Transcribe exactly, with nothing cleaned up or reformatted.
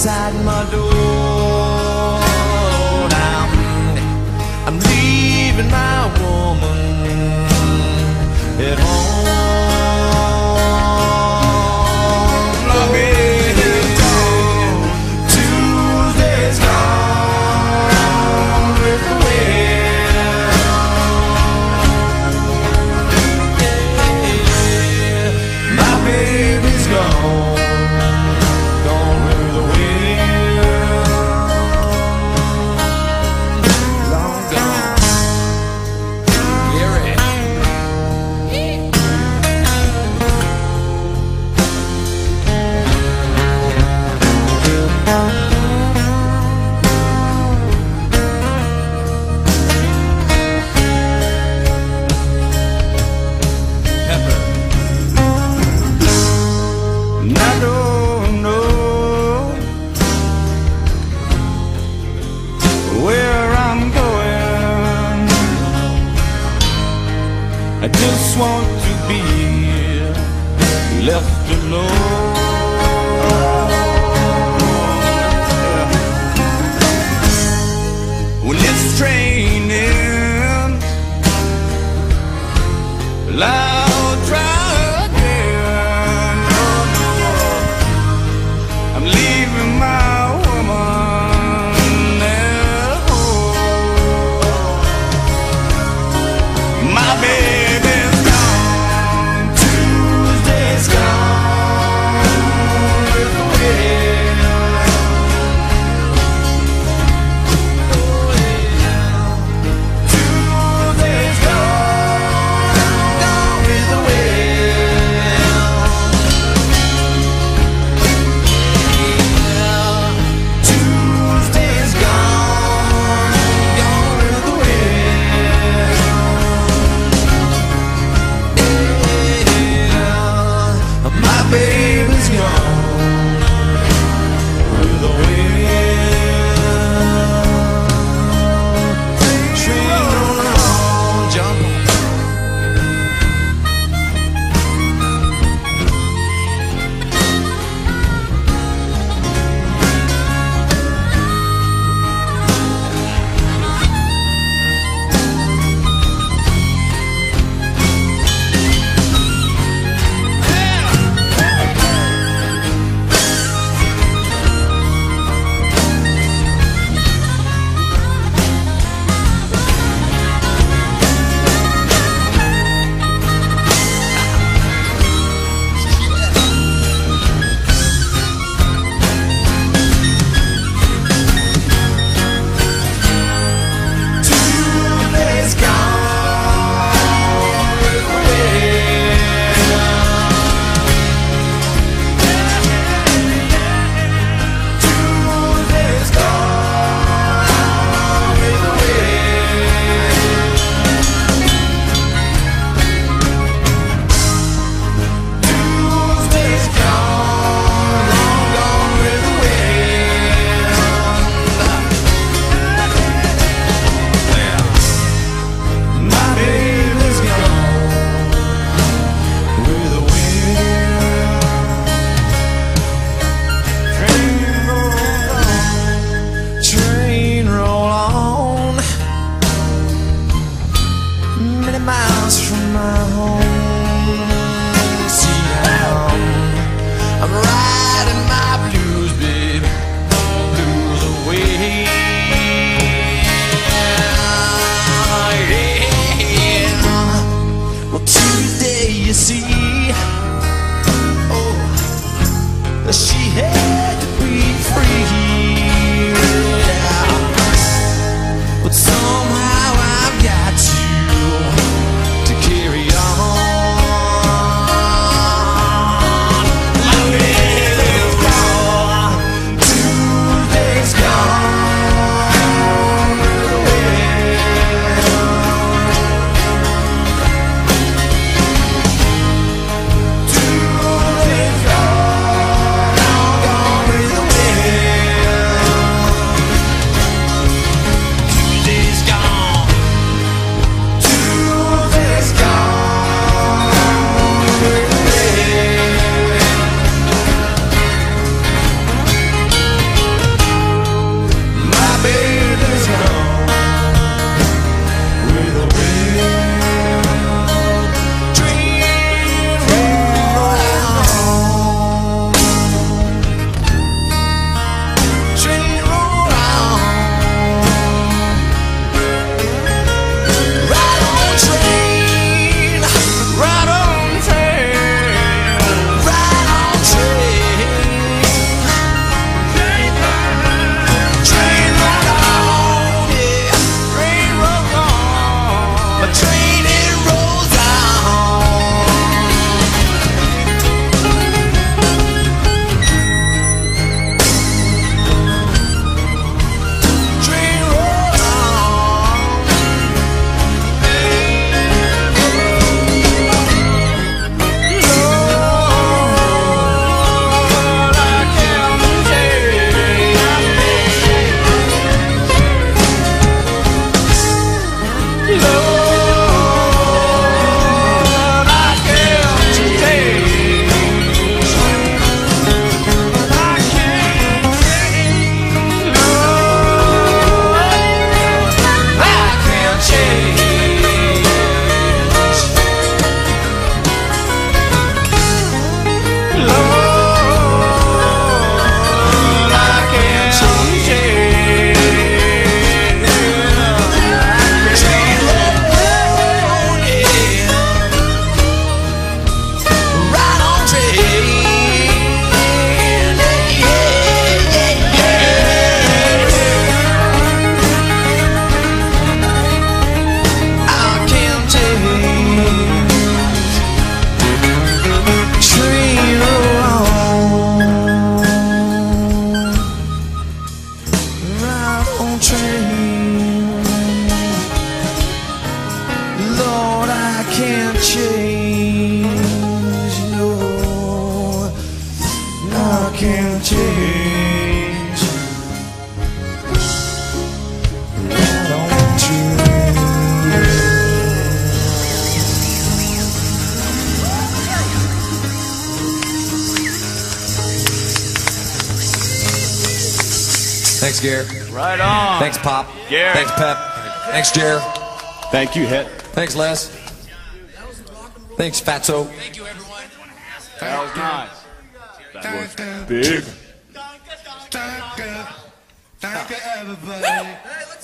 outside my door. I'm, I'm leaving my woman at home. My baby's gone, Tuesday's gone with the wind. Yeah, my baby's gone. I just want to be left alone. When this train ends, I'll try again. Oh, no. I'm leaving my woman at home. My baby gone, Tuesday's gone train. Lord, I can't change. No, I can't change. Why don't you? Thanks, Gare. Right on. Thanks, Pop. Gare. Thanks, Pep. Thanks, Jer. Thank you, Het. Thanks, Les. Thanks, Fatso. Thank you, everyone. That was nice. That was Big. Thank you, everybody. Hey, let's